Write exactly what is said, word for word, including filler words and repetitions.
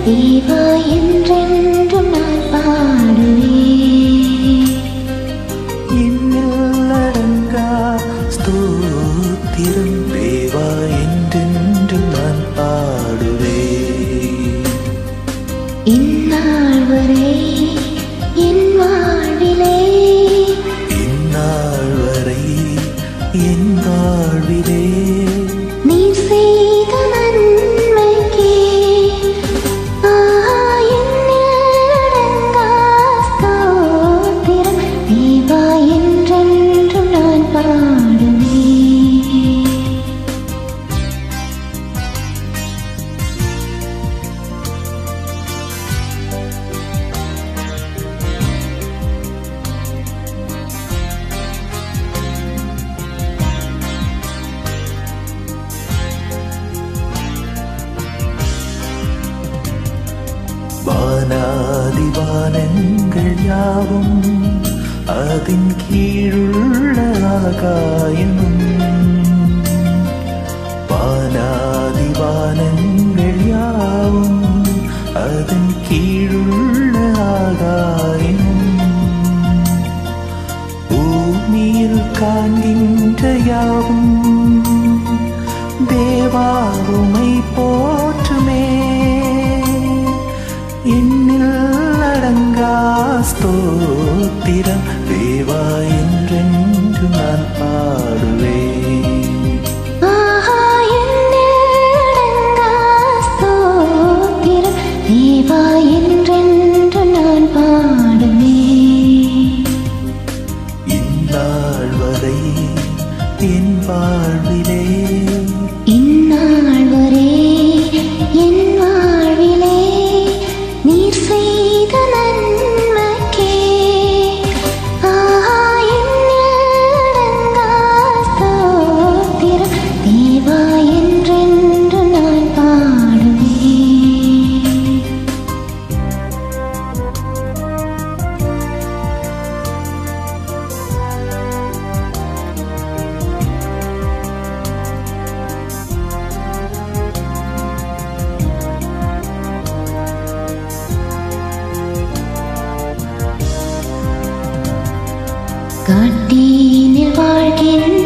தேவா என்றென்றும் நான் பாடுவேன். இன்னில் அடங்கா ஸ்தோத்திரம் தேவா என்றென்றும் நான் பாடுவேன். இந்நாள் வரை என் வாழ்விலே இந்நாள் வரை என் வாழ்விலே நீர் செய்த நன்மைக்கே என்னில் அடங்கா ஸ்தோத்திரம் தேவா என்றென்றும் நான் பாடுவேன். வானாதிவானங்கள் யாவும் அதின் கீழுள்ள ஆகாயமும் வானாதிவானங்கள் யாவும் அதன் கீழுள்ள ஆகாயமும் பூமியில் காண்கின்ற யாவும் தேவா உம்மை போற்றுமே. என்னில் அடங்கா ஸ்தோத்திரம் தேவா என்றென்றும் நான் பாடுவேன். என்னில் அடங்கா ஸ்தோத்திரம் தேவா என்றென்றும் நான் பாடுவேன். இந்நாள் வரை என் வாழ்விலே இந்நாள் வரை என் வாழ்விலே நீர் செய்த நன்மைக்கே என்னில் அடங்கா ஸ்தோத்திரம் தேவா என்றென்றும் நான் பாடுவேன். காட்டினில் வாழ்கின்ற